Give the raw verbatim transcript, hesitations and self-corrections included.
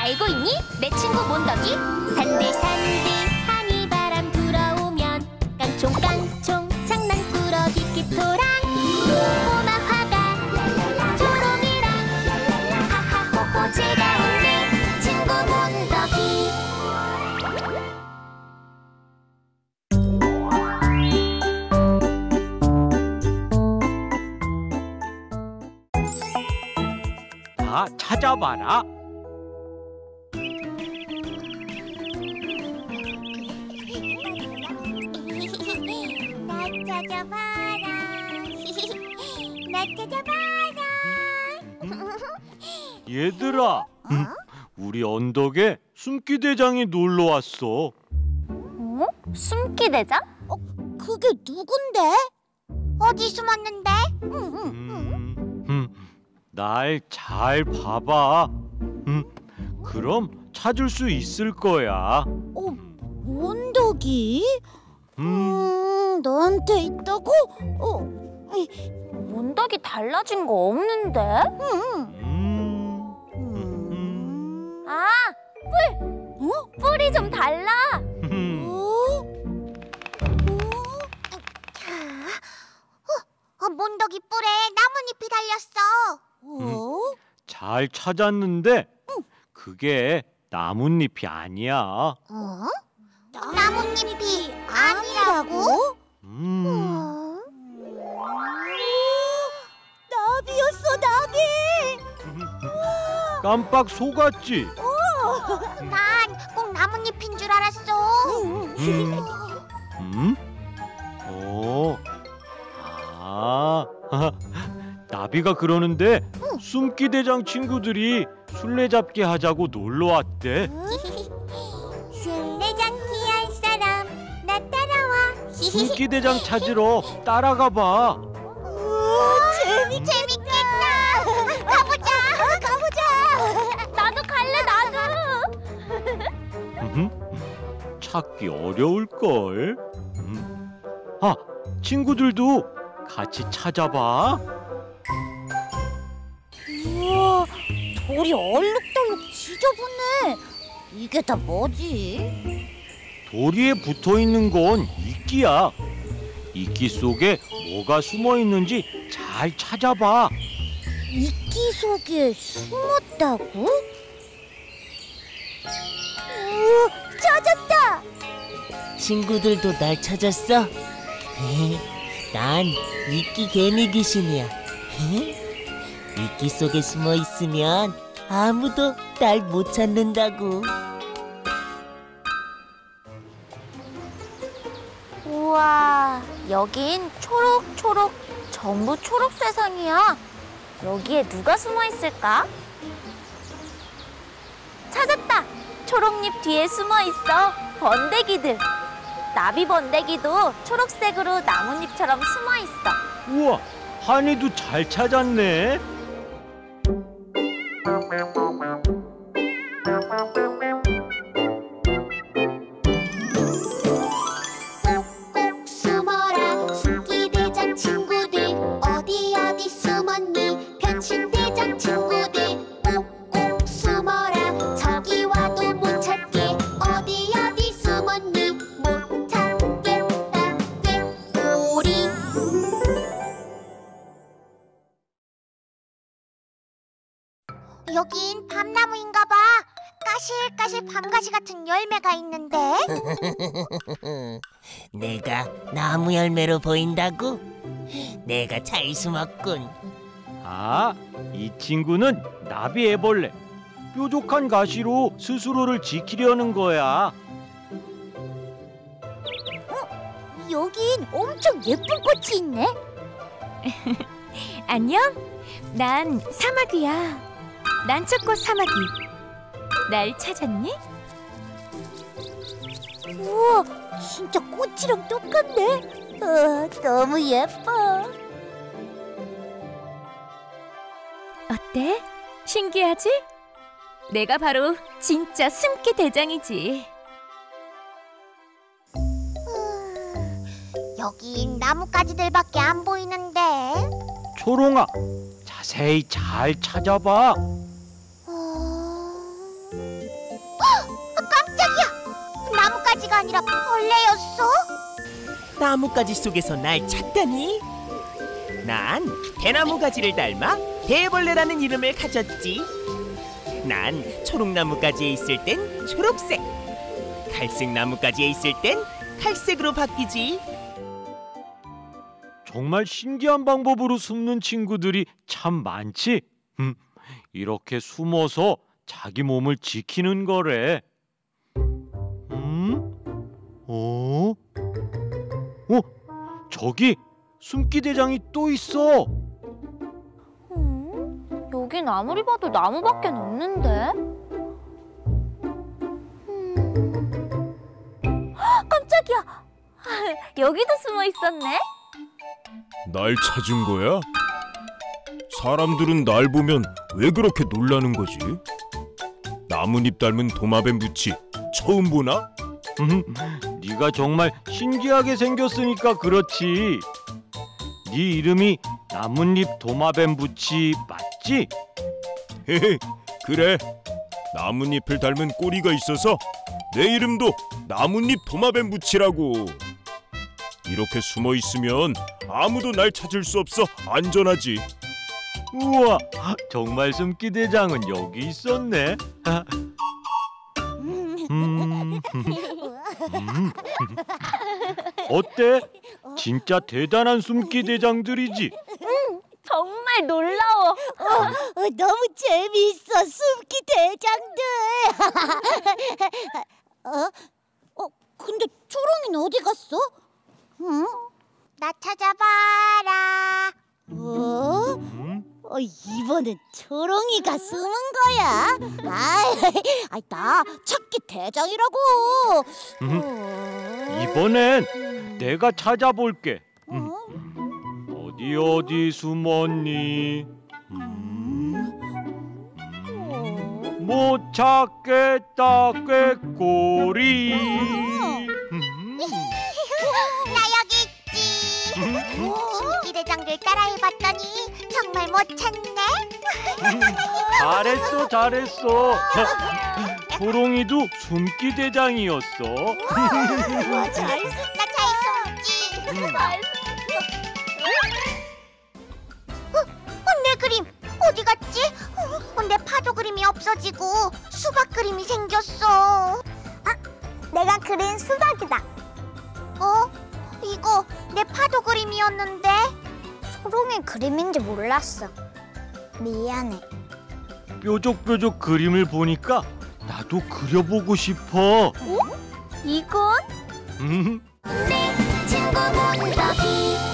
알고 있니? 내 친구 몬덕이 산들산들 하늘바람 불어오면 깡총깡총 장난꾸러기 끼토랑 꼬마 화가 초롱이랑 하하호호 즐거운 내 친구 몬덕이. 다 찾아봐라. 나 찾아봐라. 나 찾아봐라. 얘들아, 음, 우리 언덕에 숨기대장이 놀러 왔어. 어? 숨기대장? 어, 그게 누군데? 어디 숨었는데? 음, 음, 날 잘 봐봐. 음, 그럼 찾을 수 있을 거야. 어, 몬덕이? 음, 음, 너한테 있다고? 어, 몬덕이 달라진 거 없는데? 음, 음. 아, 뿔! 어? 뿔이 좀 달라. 음. 어? 어, 몬덕이 뿔에 나뭇잎이 달렸어. 어? 잘 찾았는데 그게 나뭇잎이 아니야. 어? 나뭇잎이 아니라고? 음, 나비였어, 나비! 깜빡 속았지. 난 꼭 나뭇잎인 줄 알았어. 음, 음? 어, 아, 나비가 그러는데 숨기대장 친구들이 술래잡기 하자고 놀러 왔대. 술래잡기 할 사람 나 따라와. 숨기대장 찾으러 따라가 봐. 재미 재밌겠다. 가보자. 가보자. 나도 갈래. 나도. 찾기 어려울걸. 음. 아, 친구들도 같이 찾아봐. 우와, 돌이 얼룩덜룩 지저분해. 이게 다 뭐지? 도리에 붙어있는 건 이끼야. 이끼 속에 뭐가 숨어 있는지 잘 찾아봐. 이끼 속에 숨었다고? 우와, 찾았다! 친구들도 날 찾았어? 난 이끼 개미 귀신이야. 이끼 속에 숨어 있으면 아무도 날 못 찾는다고. 우와, 여긴 초록초록 전부 초록 세상이야. 여기에 누가 숨어 있을까? 찾았다. 초록잎 뒤에 숨어 있어. 번데기들. 나비 번데기도 초록색으로 나뭇잎처럼 숨어 있어. 우와, 한이도 잘 찾았네. 꼭 숨어라 숨기대장 친구들. 어디 어디 숨었니 변신대장 친구들. 꼭꼭 숨어라 저기 와도 못 찾게. 어디 어디 숨었니 못 찾겠다 꾀꼬리. 여긴 밤나무인가 봐. 까실까실 밤가시 같은 열매가 있는데. 내가 나무 열매로 보인다고? 내가 잘 숨었군. 아, 이 친구는 나비 애벌레. 뾰족한 가시로 스스로를 지키려는 거야. 여긴 엄청 예쁜 꽃이 있네. 안녕? 난 사마귀야. 난초꽃 사마귀. 날 찾았니? 우와, 진짜 꽃이랑 똑같네. 어, 너무 예뻐. 어때? 신기하지? 내가 바로 진짜 숨기 대장이지. 여긴 나뭇가지들밖에 안 보이는데. 초롱아, 자세히 잘 찾아봐. 어... 나뭇가지가 아니라 벌레였어? 나뭇가지 속에서 날 찾다니? 난 대나무가지를 닮아 대벌레라는 이름을 가졌지. 난 초록나무가지에 있을 땐 초록색, 갈색나무가지에 있을 땐 갈색으로 바뀌지. 정말 신기한 방법으로 숨는 친구들이 참 많지. 음, 이렇게 숨어서 자기 몸을 지키는 거래. 음? 어? 어? 저기 숨기대장이 또 있어. 음, 여긴 아무리 봐도 나무밖에 없는데. 음. 헉, 깜짝이야. 여기도 숨어 있었네. 날 찾은 거야? 사람들은 날 보면 왜 그렇게 놀라는 거지? 나뭇잎 닮은 도마뱀 부치 처음 보나? 음, 네가 정말 신기하게 생겼으니까 그렇지. 네 이름이 나뭇잎 도마뱀 부치 맞지? 헤헤, 그래. 나뭇잎을 닮은 꼬리가 있어서 내 이름도 나뭇잎 도마뱀 부치라고. 이렇게 숨어 있으면 아무도 날 찾을 수 없어 안전하지. 우와, 정말 숨기대장은 여기 있었네. 음, 음. 어때? 진짜 대단한 숨기대장들이지? 정말 놀라워. 어, 너무 재미있어, 숨기 대장들. 어? 어? 근데 초롱이는 어디 갔어? 응? 나 찾아봐라. 어? 음? 어, 이번엔 초롱이가 숨은 거야. 아, 나 찾기 대장이라고. 음. 어? 이번엔 내가 찾아볼게. 음. 어? 어디 어디 숨었니? 음. 음. 못 찾겠다 꾀꼬리. 음. 나 여기 있지. 숨기대장들 따라해봤더니 정말 못 찾네. 잘했어 잘했어. 초롱이도 숨기대장이었어. 와, 잘 숨. 나 잘 숨지. 음. 어, 어, 내 그림 어디 갔지? 어, 내 파도 그림이 없어지고 수박 그림이 생겼어. 아, 내가 그린 수박이다. 어? 이거 내 파도 그림이었는데? 초롱이 그림인지 몰랐어. 미안해. 뾰족뾰족 그림을 보니까 나도 그려보고 싶어. 이건? 음. 친구 문덕이